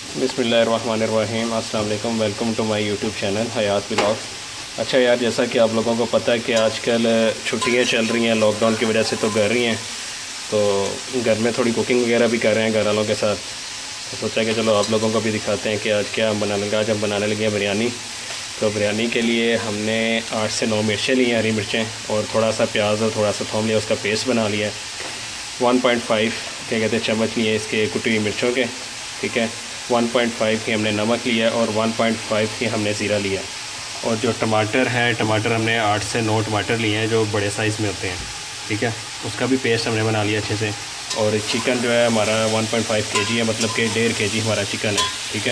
बिस्मिल्लाहिर्रहमानिर्रहीम। अस्सलाम वालेकुम। Welcome to my YouTube channel Hayat vlogs. अच्छा यार, जैसा कि आप लोगों को पता है कि आजकल छुट्टियां चल रही हैं लॉकडाउन की वजह से, तो घर ही हैं, तो घर में थोड़ी कुकिंग वगैरह भी कर रहे हैं घर वालों के साथ। तो सोचा कि चलो आप लोगों को भी दिखाते हैं कि आज क्या हम बनाने लगे। आज हम बनाने लगे हैं बिरयानी। तो बिरयानी के लिए हमने 8 से 9 मिर्चें ली हैं, हरी मिर्चें, और थोड़ा सा प्याज और थोड़ा सा थोम लिया, उसका पेस्ट बना लिया। 1.5 क्या कहते हैं चम्मच लिए इसके कुटी हुई मिर्चों के, ठीक है। 1.5 की हमने नमक लिया और 1.5 की हमने ज़ीरा लिया। और जो टमाटर है, टमाटर हमने 8 से 9 टमाटर लिए हैं जो बड़े साइज़ में होते हैं, ठीक है। उसका भी पेस्ट हमने बना लिया अच्छे से। और चिकन जो है हमारा 1.5 kg है, मतलब कि 1.5 kg हमारा चिकन है, ठीक है।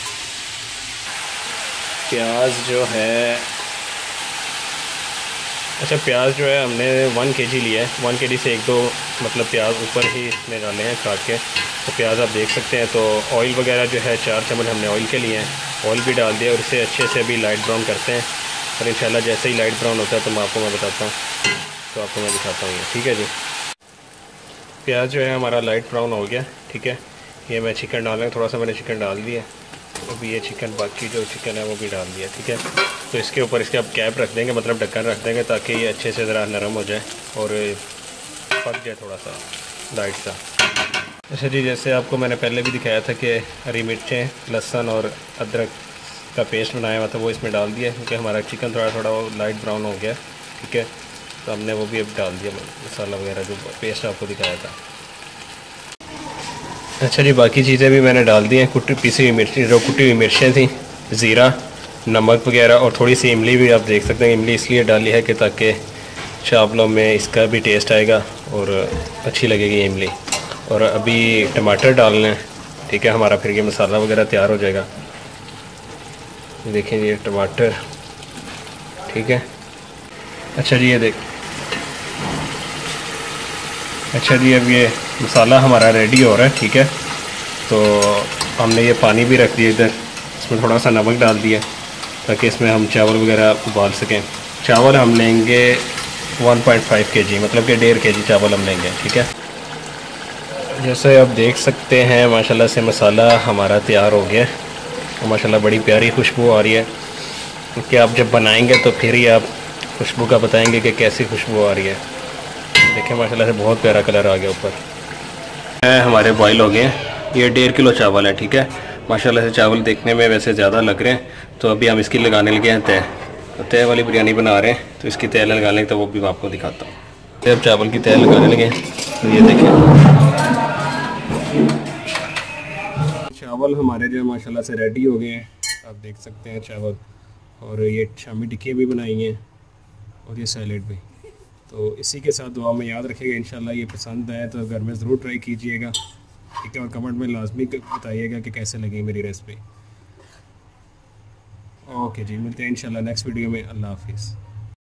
प्याज जो है, अच्छा प्याज जो है हमने 1 kg लिया है। 1 kg से 1-2 मतलब प्याज ऊपर ही इसमें डाले हैं काट के। तो प्याज आप देख सकते हैं। तो ऑयल वगैरह जो है 4 चम्मच हमने ऑयल के लिए हैं। ऑयल भी डाल दिया और इसे अच्छे से अभी लाइट ब्राउन करते हैं। और इंशाल्लाह जैसे ही लाइट ब्राउन होता है तो मैं बताता हूँ, तो आपको मैं दिखाता हूँ ये, ठीक है जी। प्याज जो है हमारा लाइट ब्राउन हो गया, ठीक है। ये मैं चिकन डाल रहा हूँ, थोड़ा सा मैंने चिकन डाल दिया। अभी ये चिकन, बाकी जो चिकन है वो भी डाल दिया, ठीक है। तो इसके ऊपर इसके आप कैप रख देंगे, मतलब ढक्कन रख देंगे, ताकि ये अच्छे से ज़रा नरम हो जाए और पक जाए थोड़ा सा लाइट सा। अच्छा जी, जैसे आपको मैंने पहले भी दिखाया था कि हरी मिर्चें, लहसुन और अदरक का पेस्ट बनाया हुआ था, वो इसमें डाल दिया, क्योंकि हमारा चिकन थोड़ा थोड़ा लाइट ब्राउन हो गया, ठीक है। तो हमने वो भी अब डाल दिया मसाला वगैरह, जो पेस्ट आपको दिखाया था। अच्छा जी, बाकी चीज़ें भी मैंने डाल दी हैं। पिसी हुई मिर्ची, जो कुटी हुई मिर्चें थी, ज़ीरा, नमक वगैरह, और थोड़ी सी इमली भी आप देख सकते हैं। इमली इसलिए डाली है कि ताकि चावलों में इसका भी टेस्ट आएगा और अच्छी लगेगी इमली। और अभी टमाटर डालने हैं, ठीक है, हमारा फिर ये मसाला वगैरह तैयार हो जाएगा। देखें ये टमाटर, ठीक है। अच्छा जी, अच्छा जी, अब ये मसाला हमारा रेडी हो रहा है, ठीक है। तो हमने ये पानी भी रख दिया इधर, इसमें थोड़ा सा नमक डाल दिया ताकि इसमें हम चावल वगैरह उबाल सकें। चावल हम लेंगे 1.5 kg, मतलब कि 1.5 kg चावल हम लेंगे, ठीक है। जैसे आप देख सकते हैं माशाल्लाह से मसाला हमारा तैयार हो गया और माशाल्लाह बड़ी प्यारी खुशबू आ रही है। क्योंकि आप जब बनाएंगे तो फिर ही आप खुशबू का बताएंगे कि कैसी खुशबू आ रही है। देखिए माशाल्लाह से बहुत प्यारा कलर आ गया ऊपर है। हमारे बॉयल हो गए हैं। ये 1.5 किलो चावल है, ठीक है। माशाल्लाह से चावल देखने में वैसे ज़्यादा लग रहे हैं। तो अभी हम इसकी लगाने लगे हैं तय। तो तय वाली बिरयानी बना रहे हैं, तो इसकी तय लगाने तो वो भी मैं आपको दिखाता हूँ। अब चावल की तय लगाने लगे हैं, तो ये देखें चावल हमारे जो माशाल्लाह से रेडी हो गए हैं। आप देख सकते हैं चावल, और ये शामी टिक्की भी बनाई हैं और ये सैलेड भी। तो इसी के साथ दुआ में याद रखिएगा। इंशाल्लाह ये पसंद आए तो घर में ज़रूर ट्राई कीजिएगा, ठीक है। और कमेंट में लाजमी बताइएगा कि कैसे लगी मेरी रेसिपी। ओके जी, मिलते हैं इंशाल्लाह नेक्स्ट वीडियो में। अल्लाह हाफिज़।